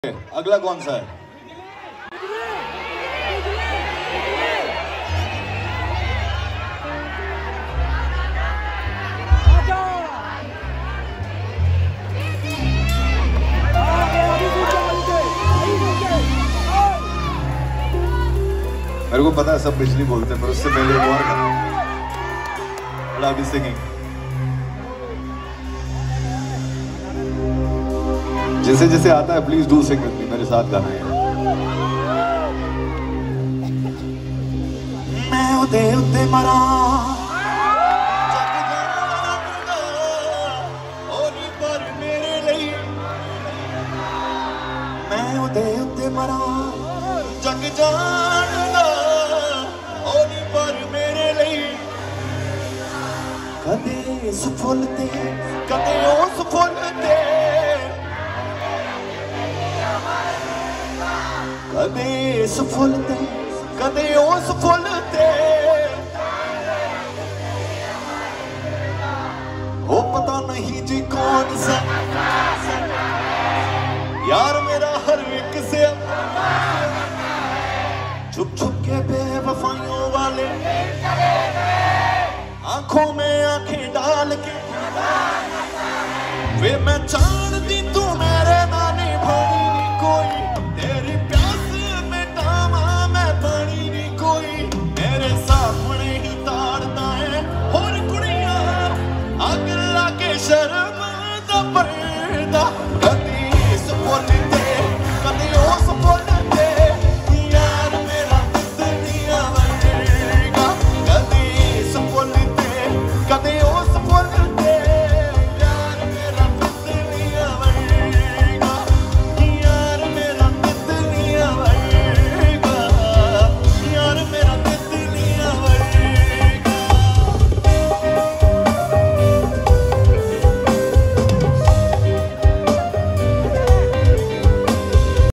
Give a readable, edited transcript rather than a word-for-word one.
अगला कौन सा है? मेरे को पता है सब बिजली बोलते हैं, पर उससे पहले एक और करना। अभी सिंगिंग जैसे जैसे आता है, please do sing with me, मेरे साथ गाना है। मैं उदे उदे मरा पर मेरे लिए, मैं उदे उदे मरा जग जानदा ओनी पर मेरे लिए। कदे इस फुल ते कदे उस फुल ते, कदे इस फुल ते कदे उस फुल ते, ओ पता नहीं जी कौन सा यार मेरा हर एक से छुप छुप के बेवफाइयों वाले आंखों में आंखें डाल के वे मैं चाह